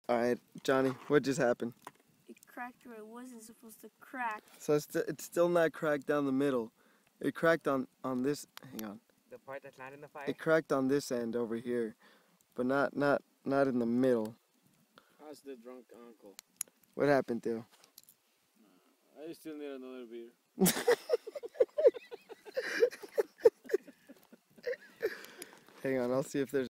Alright, Johnny, what just happened? It cracked where it wasn't supposed to crack. So it's still not cracked down the middle. It cracked on this, hang on. The part that's not in the fire? It cracked on this end over here, but not in the middle. How's the drunk uncle? What happened, Theo? I still need another beer. Hang on, I'll see if there's